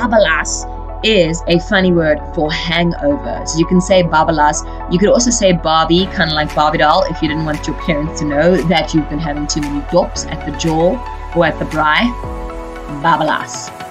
babalas is a funny word for hangover. So you can say babalas. You could also say Barbie, kind of like Barbie doll, if you didn't want your parents to know that you've been having too many dops at the jaw or at the bri. Babalas.